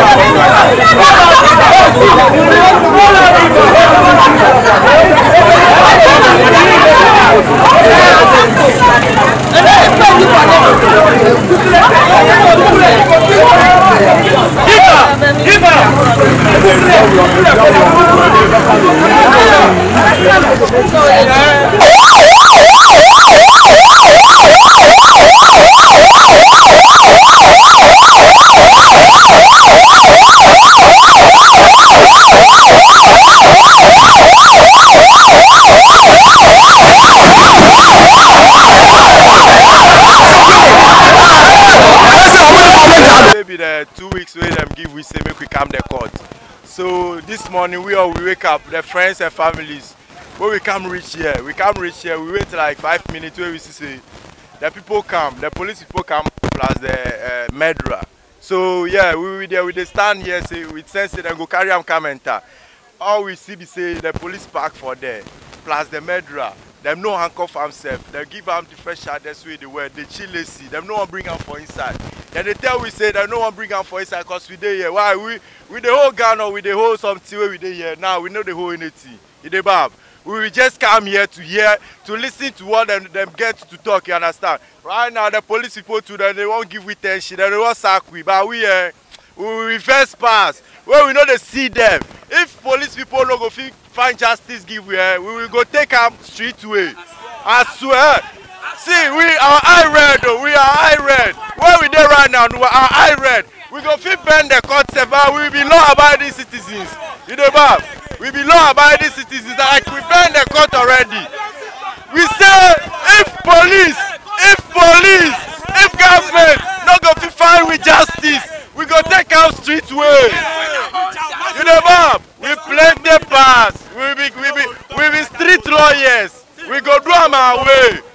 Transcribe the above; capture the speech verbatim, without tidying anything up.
Two weeks where them give we say make we come the court. So this morning we all we wake up, the friends and families. When we come reach here, we come reach here, we wait like five minutes where we see say the people come, the police people come plus the uh, murderer. So yeah, we we there we they stand here say we sense it and go carry them come enter. All we see be say the police park for there, plus the murderer. Them no handcuff himself. They give him the fresh shot. That's way they were. They chill lazy. Them no one bring him for inside. Then they tell we say that no one bring him for inside because we dey here. Why we we the whole gun or we the whole something where we dey here. Now we know the whole anything. In the bab. We will just come here to hear, to listen to what them, them get to talk. You understand? Right now the police people too. Then they won't give we tension. Then they won't sack we. But we uh, we will reverse pass. Where we know they see them. If police people no go find justice give we, uh, we will go take them straight away. I swear. See, we are I red though. We are I red. Where we there right now? We are I red. We go fit bend the concept, but we be law abiding citizens. You know, Bob? We be law abiding citizens. Like we bend the court already. We say if police, if police, if government not go fit find with justice, we go take out street way. You know, Bob? We plenty pass. We be we be we be street lawyers. We go do them our way.